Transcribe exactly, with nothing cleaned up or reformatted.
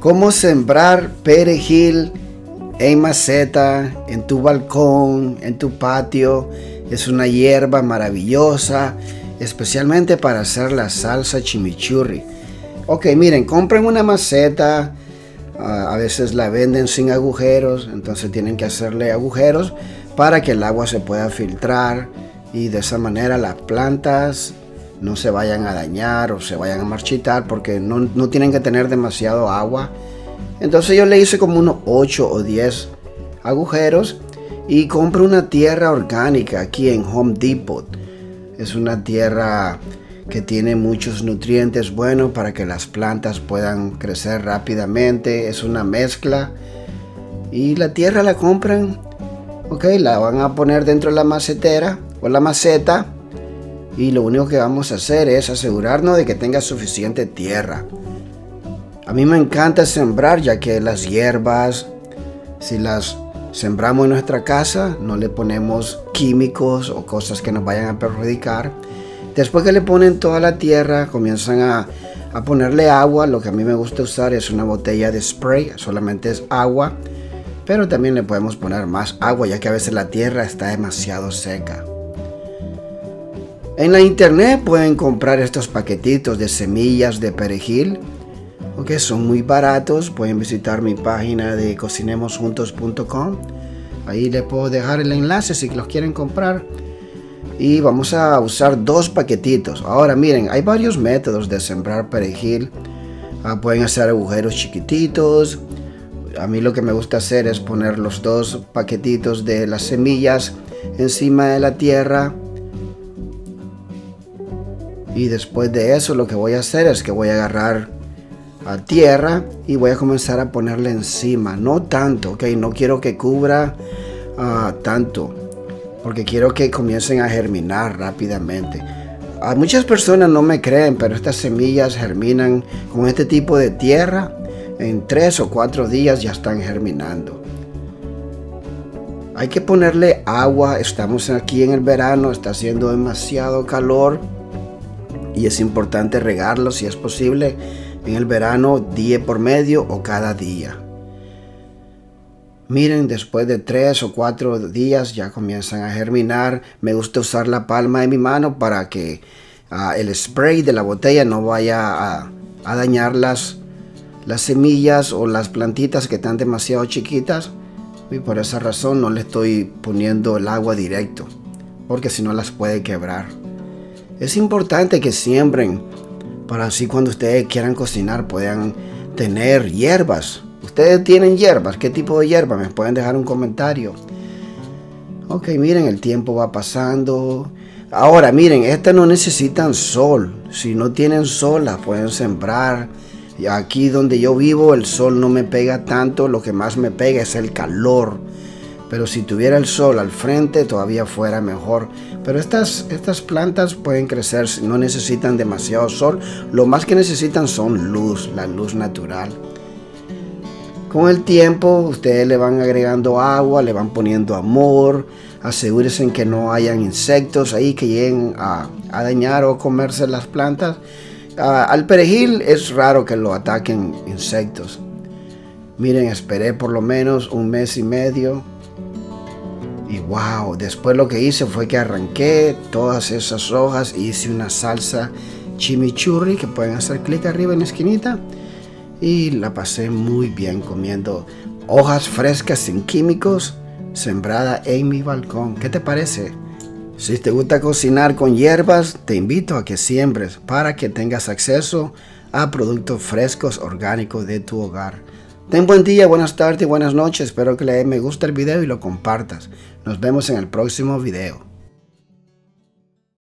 Cómo sembrar perejil en maceta, en tu balcón, en tu patio. Es una hierba maravillosa, especialmente para hacer la salsa chimichurri. Ok, miren, compren una maceta. Uh, a veces la venden sin agujeros, entonces tienen que hacerle agujeros para que el agua se pueda filtrar y de esa manera las plantas no se vayan a dañar o se vayan a marchitar, porque no, no tienen que tener demasiado agua. Entonces yo le hice como unos ocho o diez agujeros y compré una tierra orgánica aquí en Home Depot. Es una tierra que tiene muchos nutrientes buenos para que las plantas puedan crecer rápidamente. Es una mezcla y la tierra la compran, ok, la van a poner dentro de la macetera o la maceta. Y lo único que vamos a hacer es asegurarnos de que tenga suficiente tierra. A mí me encanta sembrar, ya que las hierbas, si las sembramos en nuestra casa, no le ponemos químicos o cosas que nos vayan a perjudicar. Después que le ponen toda la tierra, comienzan a, a ponerle agua. Lo que a mí me gusta usar es una botella de spray, solamente es agua. Pero también le podemos poner más agua, ya que a veces la tierra está demasiado seca. En la internet pueden comprar estos paquetitos de semillas de perejil, que son muy baratos. Pueden visitar mi página de cocinemos juntos punto com. Ahí les puedo dejar el enlace si los quieren comprar. Y vamos a usar dos paquetitos. Ahora miren, hay varios métodos de sembrar perejil. Ah, pueden hacer agujeros chiquititos. A mí lo que me gusta hacer es poner los dos paquetitos de las semillas encima de la tierra. Y después de eso lo que voy a hacer es que voy a agarrar a tierra y voy a comenzar a ponerle encima. No tanto, ok, no quiero que cubra uh, tanto, porque quiero que comiencen a germinar rápidamente. A muchas personas no me creen, pero estas semillas germinan con este tipo de tierra. En tres o cuatro días ya están germinando. Hay que ponerle agua. Estamos aquí en el verano, está haciendo demasiado calor. Y es importante regarlo si es posible en el verano, día por medio o cada día. Miren, después de tres o cuatro días ya comienzan a germinar. Me gusta usar la palma de mi mano para que uh, el spray de la botella no vaya a, a dañar las, las semillas o las plantitas que están demasiado chiquitas. Y por esa razón no le estoy poniendo el agua directo, porque si no las puede quebrar. Es importante que siembren para así cuando ustedes quieran cocinar puedan tener hierbas. ¿Ustedes tienen hierbas? ¿Qué tipo de hierba? Me pueden dejar un comentario. Ok, miren, el tiempo va pasando. Ahora, miren, estas no necesitan sol. Si no tienen sol, las pueden sembrar. Y aquí donde yo vivo, el sol no me pega tanto. Lo que más me pega es el calor. Pero si tuviera el sol al frente, todavía fuera mejor. Pero estas, estas plantas pueden crecer, no necesitan demasiado sol. Lo más que necesitan son luz, la luz natural. Con el tiempo, ustedes le van agregando agua, le van poniendo amor. Asegúrense que no hayan insectos ahí que lleguen a, a dañar o comerse las plantas. Uh, al perejil es raro que lo ataquen insectos. Miren, esperé por lo menos un mes y medio. Y wow, después lo que hice fue que arranqué todas esas hojas y hice una salsa chimichurri que pueden hacer clic arriba en la esquinita. Y la pasé muy bien comiendo hojas frescas sin químicos, sembrada en mi balcón. ¿Qué te parece? Si te gusta cocinar con hierbas, te invito a que siembres para que tengas acceso a productos frescos orgánicos de tu hogar. Ten buen día, buenas tardes y buenas noches. Espero que le me guste el video y lo compartas. Nos vemos en el próximo video.